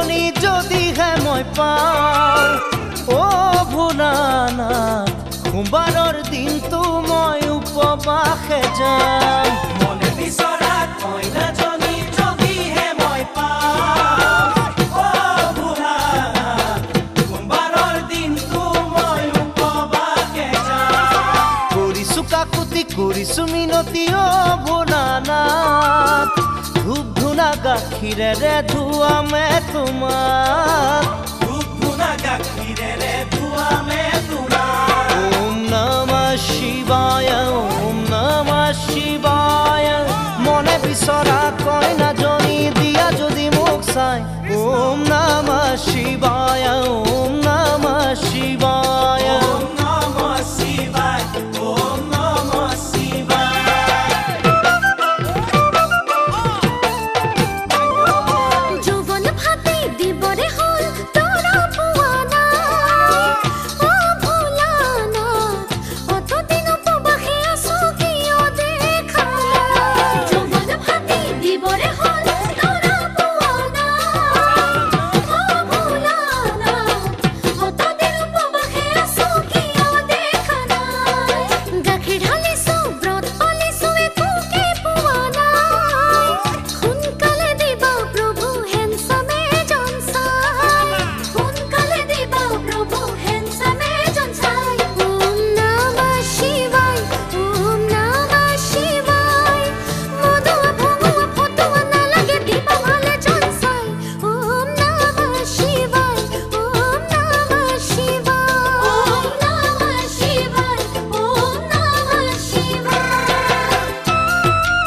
জনী যদিহে মই পাওঁ ও ভোলানাথ সোমবাৰৰ দিনটো মই উপবাসে যাম মনে বিচৰা কইনাজনী যদিহে মই পাওঁ ও ভোলানাথ সোমবাৰৰ দিনটো মই উপবাসে যাম কৰিছো কাকুতি কৰিছো মিনতি ও ভোলানাথ ধূপ ধূনা গাখীৰেৰে ধুৱামে তোমাক ধূপ ধূনা গাখীৰেৰে ধুৱামে তোমাক ওম নমঃ শিৱায় ওম নমঃ শিৱায় মনে বিচৰা কইনাজনী দিয়া যদি মোক চাই ওম নমঃ শিৱায় ওম নমঃ শিৱায় ওম নমঃ শিৱায় ওম নমঃ শিৱায় যৌৱন ভাতি দিবৰে হ'ল তৰা পোৱা নাই ও ভোলানাথ অতদিন উপবাসে আছো কিয় দেখা নাই যৌৱন ভাতি দিবৰে হ'ল তৰা পোৱা নাই ও ভোলানাথ অতদিন উপবাসে আছো কিয় দেখা নাই গাখীৰ ঢালিছো ব্ৰত পালিছো একোকে পোৱা নাই সোনকালে দিবা প্ৰভু হেনচামে জন চাই সোনকালে দিবা প্ৰভু হেনচামে জন চাই ওম নমঃ শিৱায় ওম নমঃ শিৱায় মদুৱা ভঙুৱা ফটুৱা নালাগে দিবা ভালে জন চাই ওম নমঃ শিৱায় ওম নমঃ শিৱায় ওম নমঃ শিৱায় ওম নমঃ শিৱায়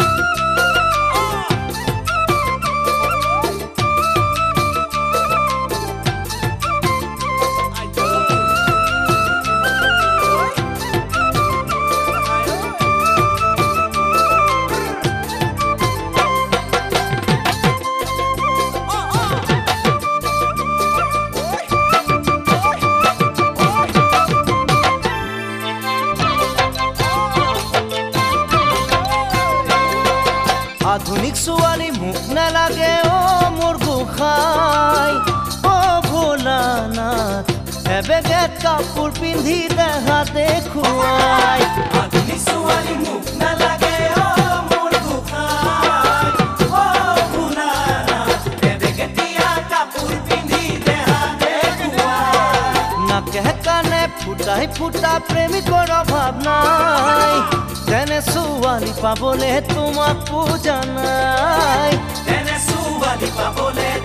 আধুনিক ছোৱালী মোক নালাগে ও মোৰ গোসাঁই ও ভোলানাথ এবেগেত কাপোৰ পিন্ধি দেহা দেখুৱাই আধুনিক ছোৱালী মোক নালাগে ও মোৰ গোসাঁই ও ভোলানাথ এবেগেতিয়া কাপোৰ পিন্ধি দেহা দেখুৱাই নাকে কাণে ফুটাই ফুটা প্ৰেমিকৰ অভাৱ নাই তেনে ছোৱালী পাবলে তোমাক পূজা নাই তেনে ছোৱালী পাবলে